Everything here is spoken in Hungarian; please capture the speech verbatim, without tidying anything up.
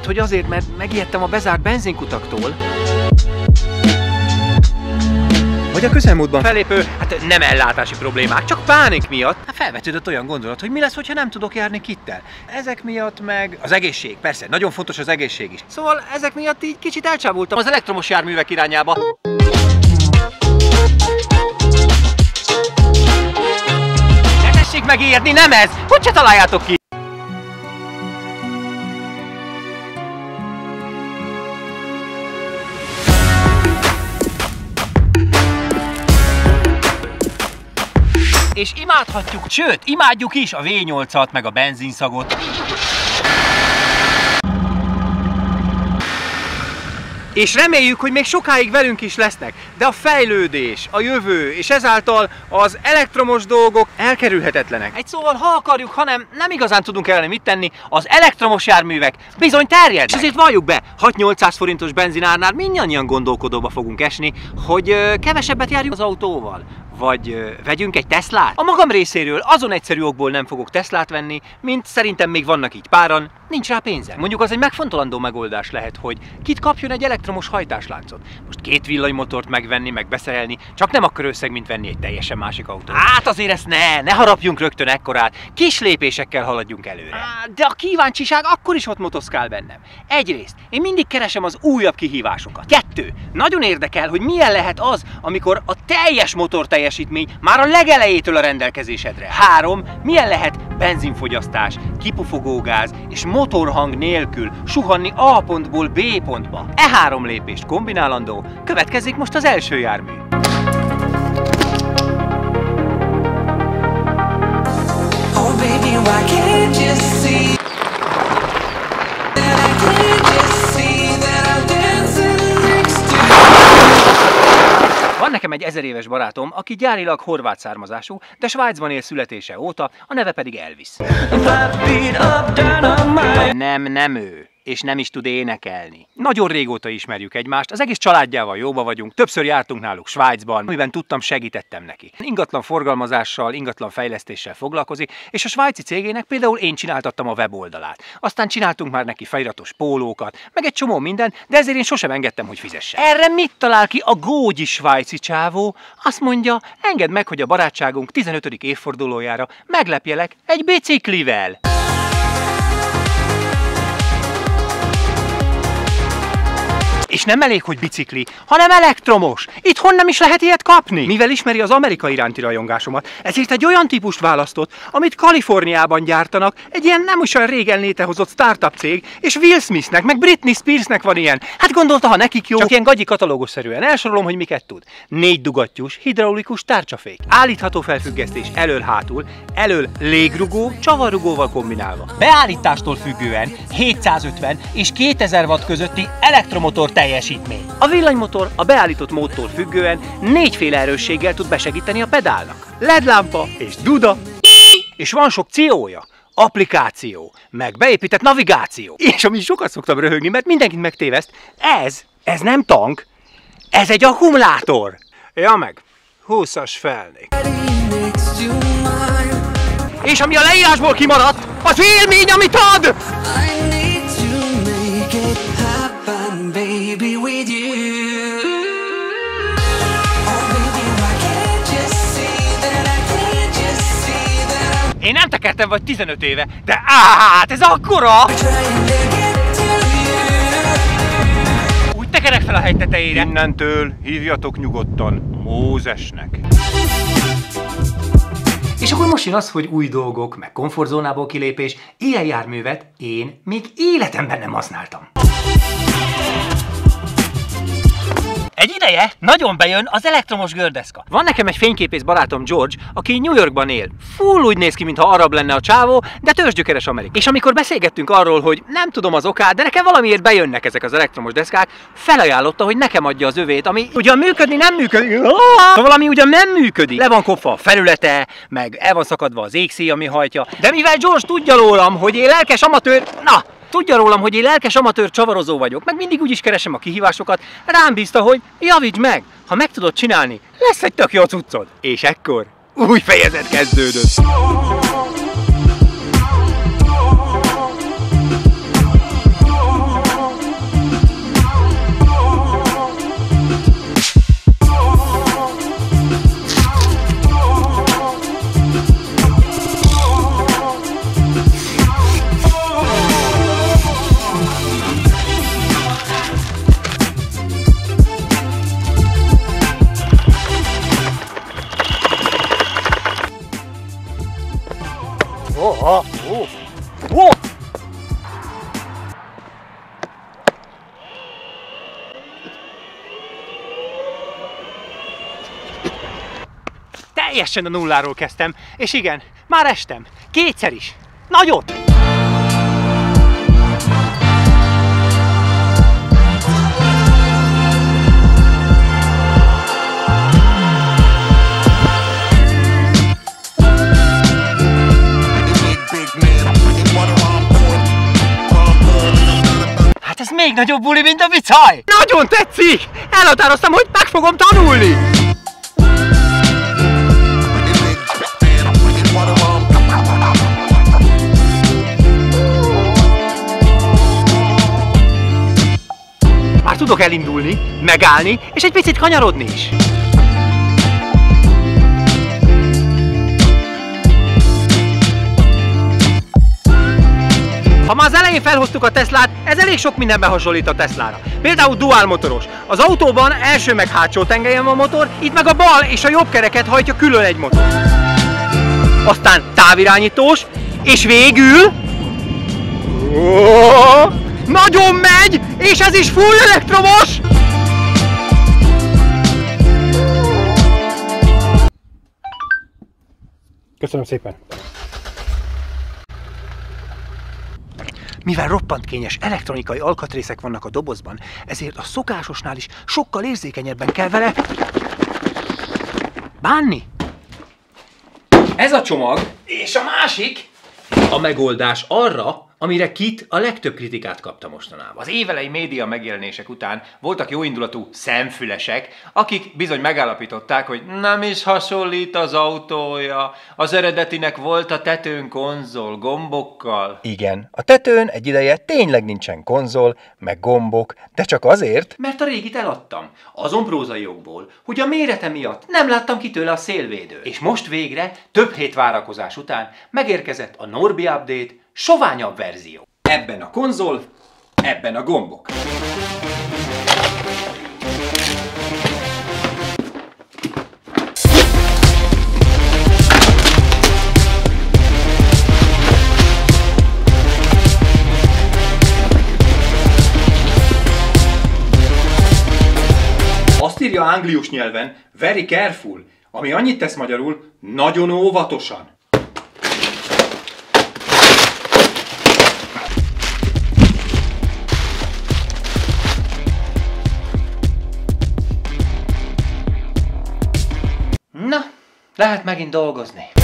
hogy azért, mert megijedtem a bezárt benzinkutaktól. Vagy a közelmúltban felépő, hát nem ellátási problémák, csak pánik miatt. Hát felvetődött olyan gondolat, hogy mi lesz, hogyha nem tudok járni kittel. Ezek miatt meg az egészség, persze, nagyon fontos az egészség is. Szóval ezek miatt így kicsit elcsábultam az elektromos járművek irányába. Ne tessék megijedni, nem ez! Hogy se találjátok ki? És imádhatjuk, sőt, imádjuk is a vé nyolcat, meg a benzinszagot. És reméljük, hogy még sokáig velünk is lesznek, de a fejlődés, a jövő, és ezáltal az elektromos dolgok elkerülhetetlenek. Egy szóval, ha akarjuk, hanem nem igazán tudunk ellene mit tenni, az elektromos járművek bizony terjednek. És azért valljuk be, hat-nyolcszáz forintos benzinárnál mindannyian gondolkodóba fogunk esni, hogy kevesebbet járjunk az autóval. Vagy ö, vegyünk egy Teslát? A magam részéről azon egyszerű okból nem fogok Teslát venni, mint szerintem még vannak így páran, nincs rá pénzem. Mondjuk az egy megfontolandó megoldás lehet, hogy kit kapjon egy elektromos hajtásláncot. Most két villanymotort megvenni, meg beszerelni, csak nem akkor összeg, mint venni egy teljesen másik autót. Hát azért ezt ne, ne harapjunk rögtön ekkorát, kis lépésekkel haladjunk előre. Á, de a kíváncsiság akkor is ott motoszkál bennem. Egyrészt, én mindig keresem az újabb kihívásokat. Kettő, nagyon érdekel, hogy milyen lehet az, amikor a teljes motor teljesítmény már a legelejétől a rendelkezésedre. Három, milyen lehet benzinfogyasztás, kipufogógáz és motorhang nélkül suhanni A pontból B pontba. E három lépést kombinálandó, következik most az első jármű. Oh, baby, why can't you see? Van nekem egy ezer éves barátom, aki gyárilag horvát származású, de Svájcban él születése óta, a neve pedig Elvis. Nem, nem ő. És nem is tud énekelni. Nagyon régóta ismerjük egymást, az egész családjával jóba vagyunk, többször jártunk náluk Svájcban, amiben tudtam, segítettem neki. Ingatlan forgalmazással, ingatlan fejlesztéssel foglalkozik, és a svájci cégének például én csináltattam a weboldalát. Aztán csináltunk már neki feliratos pólókat, meg egy csomó minden, de ezért én sosem engedtem, hogy fizessen. Erre mit talál ki a gógyi svájci csávó? Azt mondja, engedd meg, hogy a barátságunk tizenötödik évfordulójára meglepjelek egy biciklivel. És nem elég, hogy bicikli, hanem elektromos. Itthon nem is lehet ilyet kapni. Mivel ismeri az Amerika iránti rajongásomat, ezért egy olyan típust választott, amit Kaliforniában gyártanak, egy ilyen nem is olyan régen létrehozott startup cég, és Will Smithnek, meg Britney Spearsnek van ilyen. Hát gondolta, ha nekik jó. Csak ilyen gagyi katalógusszerűen elsorolom, hogy miket tud. Négy dugattyús, hidraulikus tárcsafék. Állítható felfüggesztés elől-hátul, elől légrugó, csavarrugóval kombinálva. Beállítástól függően hétszázötven és kétezer watt közötti elektromotor teljesítmény. A villanymotor a beállított módtól függően négyféle erősséggel tud besegíteni a pedálnak. el é dé lámpa és duda, és van sok ciója, applikáció, meg beépített navigáció. És ami sokat szoktam röhögni, mert mindenkit megtéveszt, ez, ez nem tank, ez egy akkumulátor. Ja meg, húszas felnék. És ami a leírásból kimaradt, az élmény, amit ad! Baby, with you. Oh, baby, why can't you see that I can't just see that I'm... Én nem tekertem vagy tizenöt éve, de hát ez akkora! Úgy tekerek fel a hegy tetejére. Innentől hívjatok nyugodtan Mózesnek. És akkor most jön az, hogy új dolgok, meg komfortzónából kilépés, ilyen járművet én még életemben nem használtam. Egy ideje nagyon bejön az elektromos gördeszka. Van nekem egy fényképész barátom, George, aki New Yorkban él. Full úgy néz ki, mintha arab lenne a csávó, de tőzsgyökeres amerikai. És amikor beszélgettünk arról, hogy nem tudom az okát, de nekem valamiért bejönnek ezek az elektromos deszkák, felajánlotta, hogy nekem adja az övét, ami ugyan működni nem működik. Szóval ami ugyan nem működik. Le van kopva a felülete, meg el van szakadva az égszíj, ami hajtja. De mivel George tudja rólam, hogy én lelkes amatőr, na! Tudja rólam, hogy én lelkes amatőr csavarozó vagyok, meg mindig úgyis keresem a kihívásokat, rám bízta, hogy javíts meg, ha meg tudod csinálni, lesz egy tök jó cuccod. És ekkor új fejezet kezdődött. Oh, oh, oh. Oh. Teljesen a nulláról kezdtem, és igen, már estem. Kétszer is. Nagyot! Hát ez még nagyobb buli, mint a bicaj! Nagyon tetszik! Elhatároztam, hogy meg fogom tanulni! Már tudok elindulni, megállni, és egy picit kanyarodni is. Ha már az elején felhoztuk a Teslát, ez elég sok mindenben hasonlít a Teslára. Például dual motoros. Az autóban első meg hátsó tengelyen van motor, itt meg a bal és a jobb kereket hajtja külön egy motor. Aztán távirányítós, és végül... Oh, nagyon megy, és ez is full elektromos! Köszönöm szépen! Mivel roppant kényes elektronikai alkatrészek vannak a dobozban, ezért a szokásosnál is sokkal érzékenyebben kell vele bánni. Ez a csomag, és a másik a megoldás arra, amire Kit a legtöbb kritikát kapta mostanában. Az évelei média megjelenések után voltak jóindulatú szemfülesek, akik bizony megállapították, hogy nem is hasonlít az autója. Az eredetinek volt a tetőn konzol, gombokkal. Igen, a tetőn egy ideje tényleg nincsen konzol, meg gombok, de csak azért, mert a régit eladtam. Azon prózai jogból, hogy a mérete miatt nem láttam ki tőle a szélvédőt. És most végre, több hét várakozás után megérkezett a Norbi Update soványabb verzió. Ebben a konzol, ebben a gombok. Azt írja anglius nyelven very careful, ami annyit tesz magyarul, nagyon óvatosan. Na, lehet megint dolgozni.